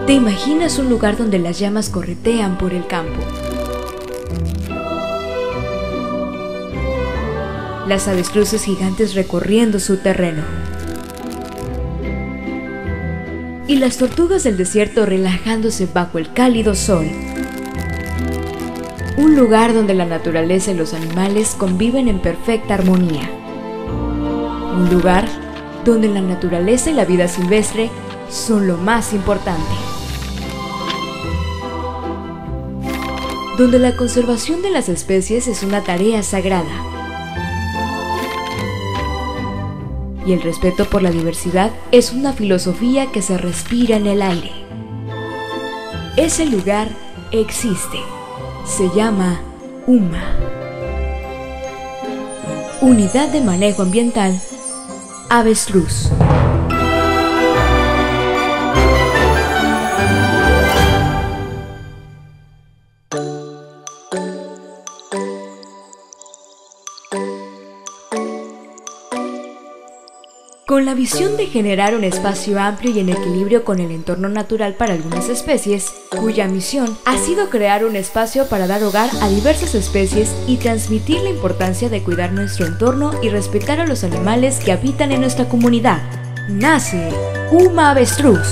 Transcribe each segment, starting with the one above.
¿Te imaginas un lugar donde las llamas corretean por el campo? Las avestruces gigantes recorriendo su terreno. Y las tortugas del desierto relajándose bajo el cálido sol. Un lugar donde la naturaleza y los animales conviven en perfecta armonía. Un lugar donde la naturaleza y la vida silvestre son lo más importante. Donde la conservación de las especies es una tarea sagrada. Y el respeto por la diversidad es una filosofía que se respira en el aire. Ese lugar existe. Se llama UMA. Unidad de Manejo Ambiental Avestruz. Con la visión de generar un espacio amplio y en equilibrio con el entorno natural para algunas especies, cuya misión ha sido crear un espacio para dar hogar a diversas especies y transmitir la importancia de cuidar nuestro entorno y respetar a los animales que habitan en nuestra comunidad, nace UMA Avestruz.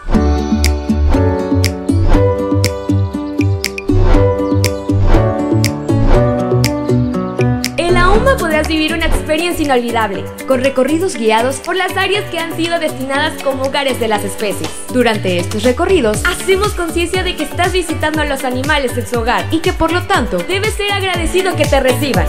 Podrás vivir una experiencia inolvidable, con recorridos guiados por las áreas que han sido destinadas como hogares de las especies. Durante estos recorridos, hacemos conciencia de que estás visitando a los animales en su hogar y que por lo tanto, debes ser agradecido que te reciban.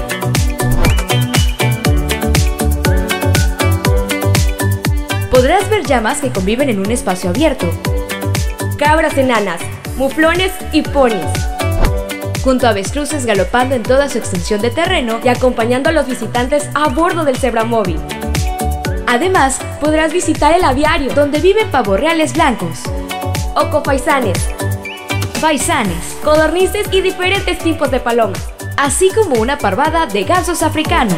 Podrás ver llamas que conviven en un espacio abierto, cabras enanas, muflones y ponis, junto a avestruces galopando en toda su extensión de terreno y acompañando a los visitantes a bordo del Zebramóvil. Además, podrás visitar el aviario, donde viven pavorreales blancos, ocofaisanes, faisanes, codornices y diferentes tipos de palomas, así como una parvada de gansos africanos.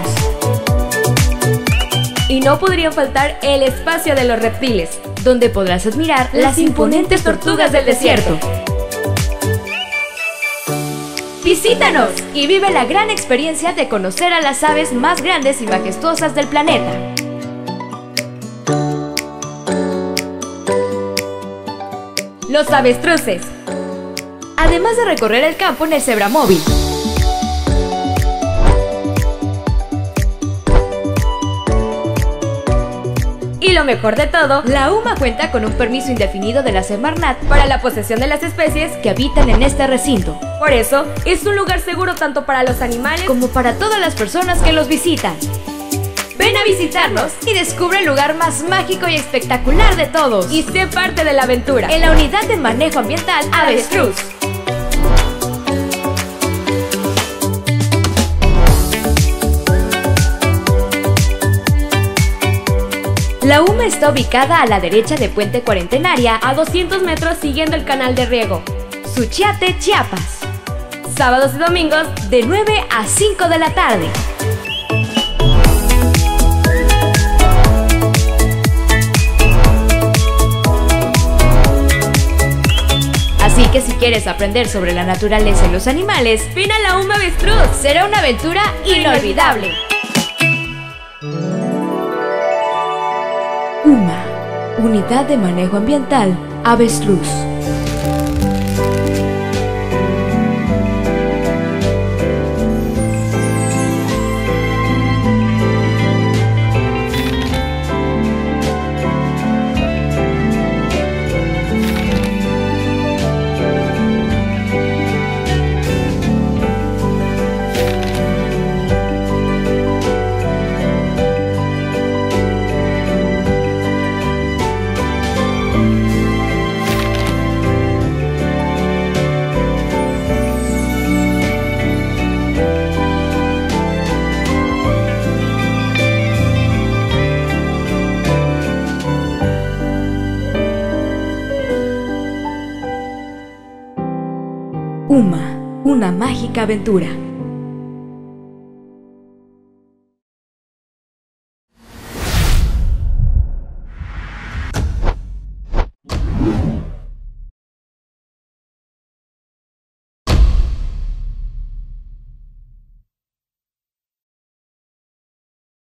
Y no podrían faltar el espacio de los reptiles, donde podrás admirar las imponentes tortugas del desierto. Visítanos y vive la gran experiencia de conocer a las aves más grandes y majestuosas del planeta. Los avestruces. Además de recorrer el campo en el Zebramóvil. Y lo mejor de todo, la UMA cuenta con un permiso indefinido de la Semarnat para la posesión de las especies que habitan en este recinto. Por eso, es un lugar seguro tanto para los animales como para todas las personas que los visitan. Ven a visitarnos y descubre el lugar más mágico y espectacular de todos. Y sé parte de la aventura en la Unidad de Manejo Ambiental Avestruz. La UMA está ubicada a la derecha de Puente Cuarentenaria, a 200 metros siguiendo el canal de riego Suchiate, Chiapas. Sábados y domingos de 9 a 5 de la tarde. Así que si quieres aprender sobre la naturaleza y los animales, ven a la UMA Avestruz. Será una aventura inolvidable. UMA, Unidad de Manejo Ambiental Avestruz. UMA, una mágica aventura.